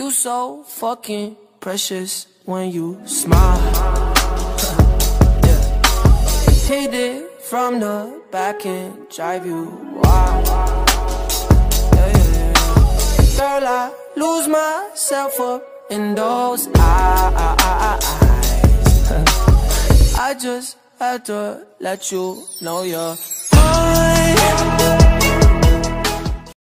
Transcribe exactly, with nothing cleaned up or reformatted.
You so fucking precious when you smile. Yeah. Hit it from the back and drive you wild. Yeah, yeah, yeah. Girl, I lose myself up in those eyes. I just had to let you know you're mine.